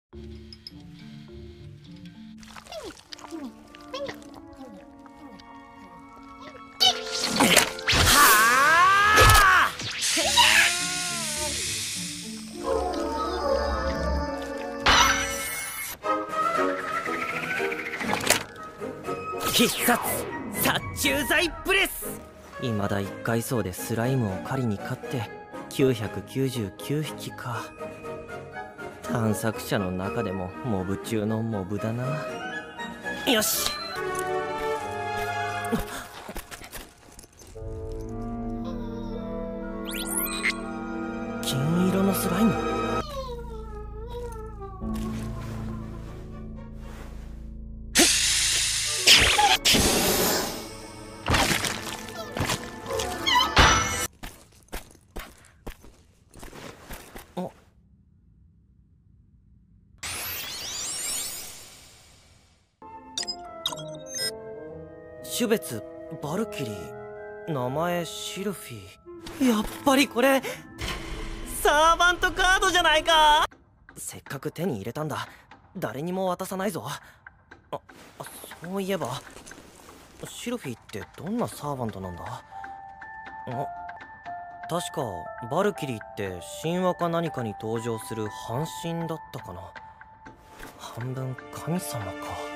必殺殺虫剤プレス。未だ1回走でスライムを狩りに勝って999匹か。探索者の中でもモブ中のモブだな。よし。金色のスライム。種別バルキリー、名前シルフィー。やっぱりこれサーバントカードじゃないか。せっかく手に入れたんだ。誰にも渡さないぞ。そういえばシルフィーってどんなサーバントなんだ。確かバルキリーって神話か何かに登場する半神だったかな。半分神様か。